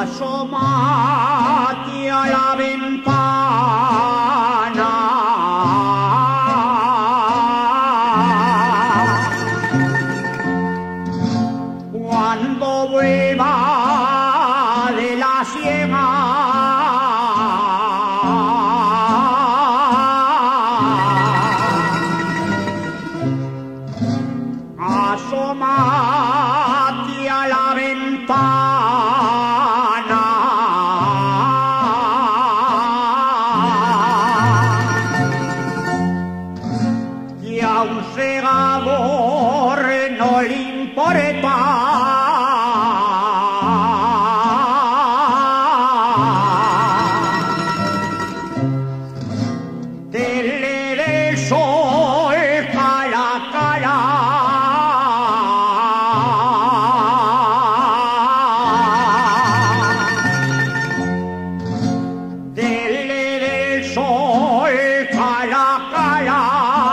asómate a la ventana. Cuando vuelva de la siega, asómate a la ventana. Y a un segador no le importa tener el sol cara a cara. Tener el sol cara a cara.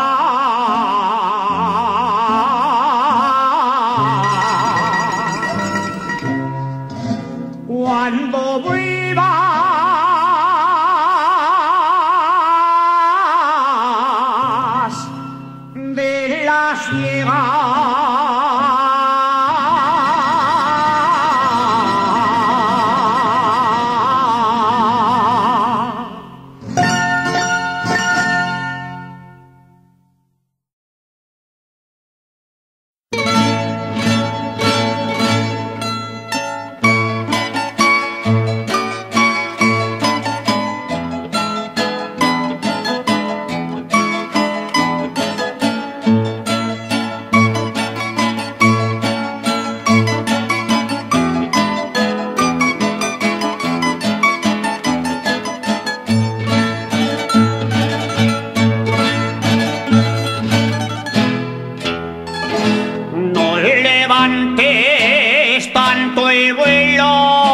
Cuando vuelvas de la siega, no levantes tanto el vuelo,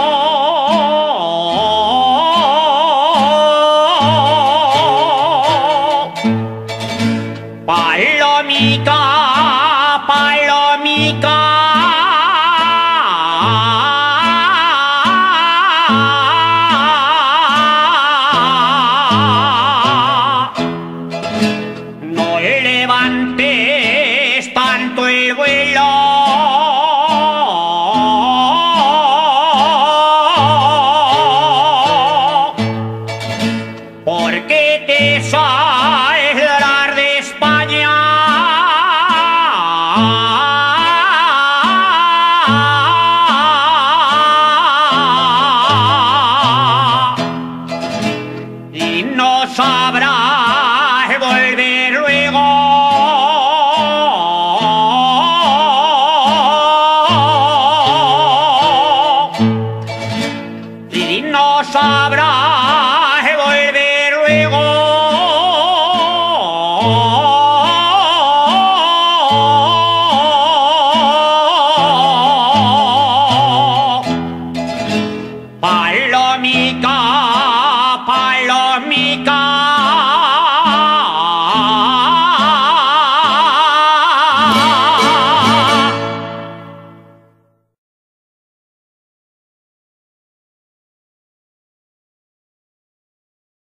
palomita, palomita. No levantes tanto el vuelo, porque te saldrás de España. Y no sabrás volver luego. Y no sabrás